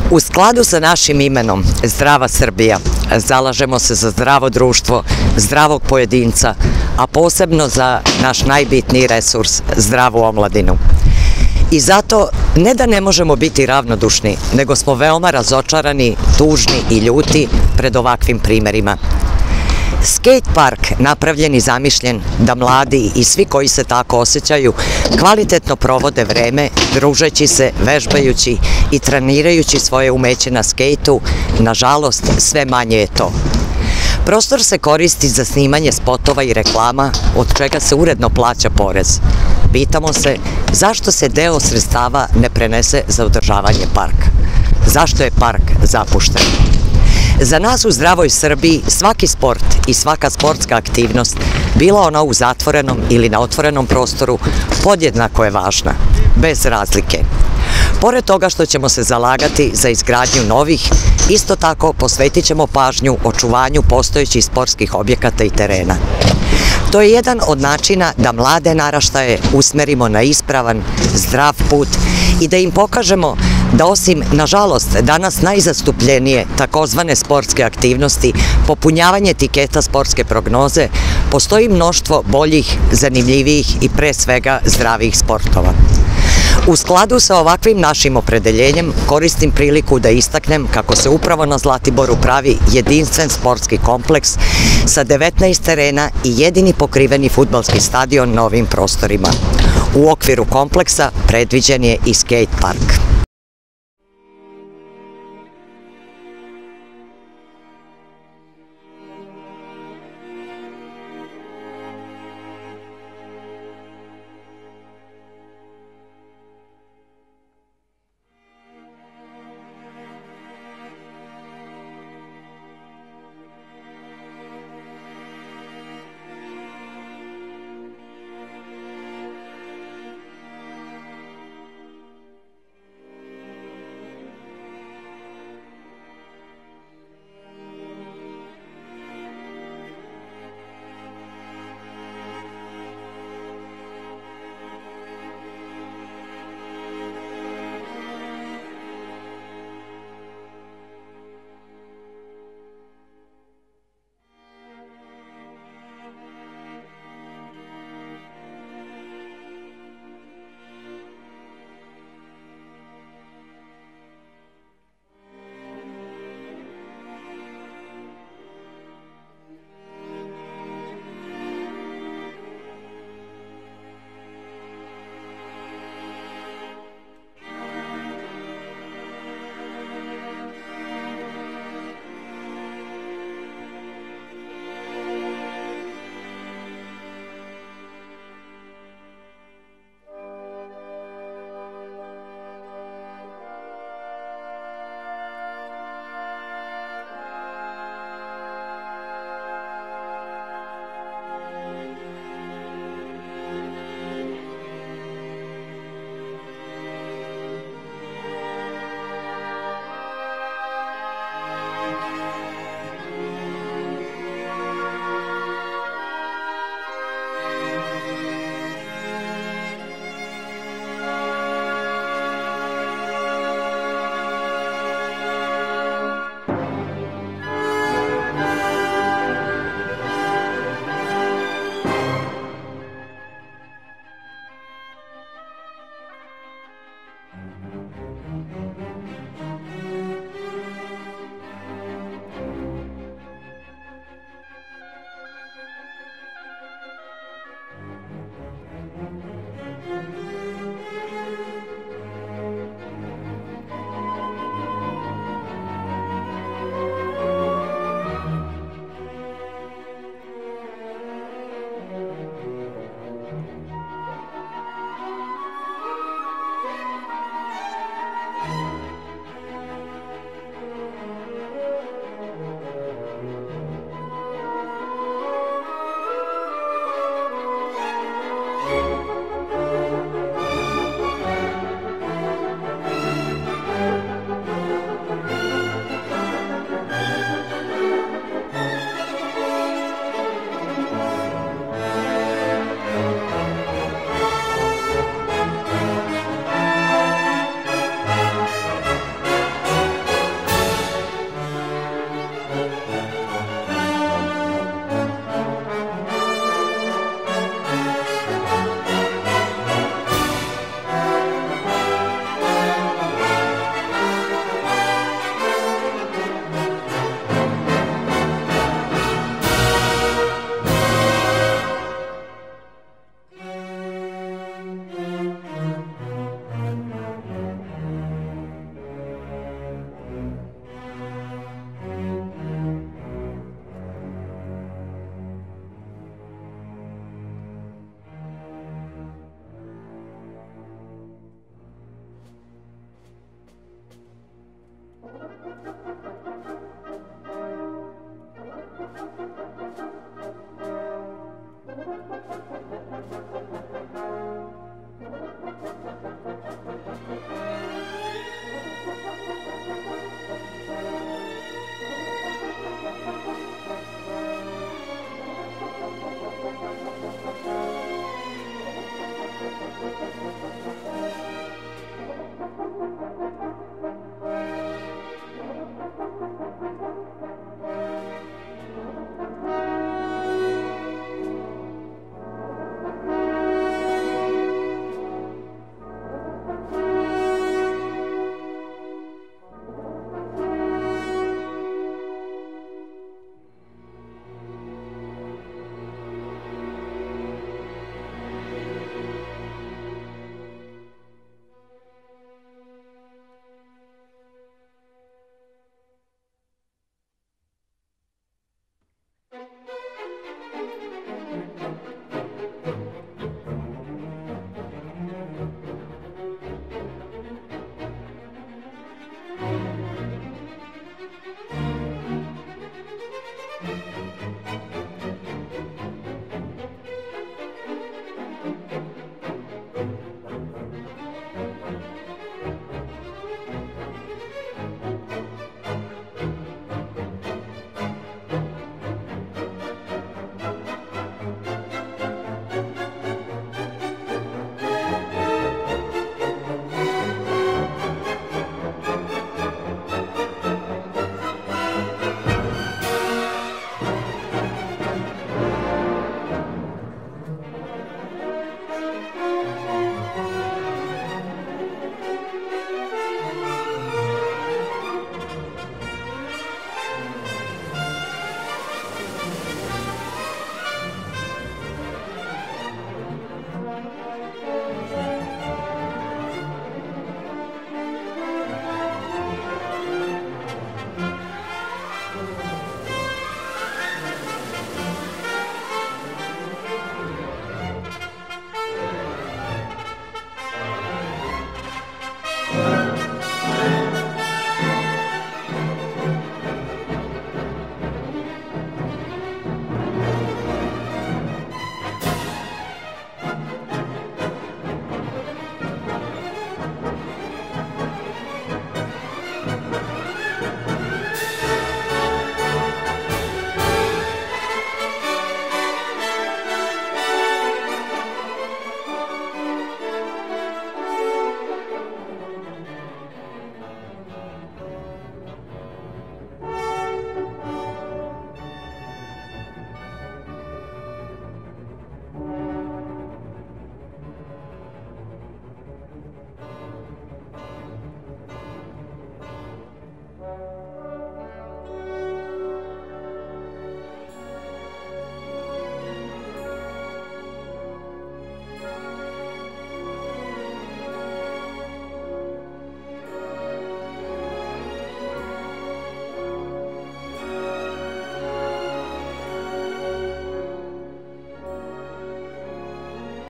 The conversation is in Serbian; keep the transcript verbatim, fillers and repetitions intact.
U skladu sa našim imenom Zdrava Srbija zalažemo se za zdravo društvo, zdravog pojedinca, a posebno za naš najbitniji resurs, zdravu omladinu. I zato ne da ne možemo biti ravnodušni, nego smo veoma razočarani, tužni i ljuti pred ovakvim primerima. Skate park napravljen i zamišljen da mladi i svi koji se tako osjećaju kvalitetno provode vreme družeći se, vežbajući i trenirajući svoje umeće na skejtu, nažalost sve manje je to. Prostor se koristi za snimanje spotova i reklama, od čega se uredno plaća porez. Pitamo se zašto se deo sredstava ne prenese za održavanje parka? Zašto je park zapušten? Za nas u Zdravoj Srbiji svaki sport i svaka sportska aktivnost, bila ona u zatvorenom ili na otvorenom prostoru, podjednako je važna, bez razlike. Pored toga što ćemo se zalagati za izgradnju novih, isto tako posvetit ćemo pažnju očuvanju postojećih sportskih objekata i terena. To je jedan od načina da mlade naraštaje usmerimo na ispravan, zdrav put i da im pokažemo da osim, nažalost, danas najzastupljenije takozvane sportske aktivnosti, popunjavanje etiketa sportske prognoze, postoji mnoštvo boljih, zanimljivijih i pre svega zdravih sportova. U skladu sa ovakvim našim opredeljenjem koristim priliku da istaknem kako se upravo na Zlatiboru pravi jedinstven sportski kompleks sa devetnaest terena i jedini pokriveni fudbalski stadion na ovim prostorima. U okviru kompleksa predviđen je i skate park.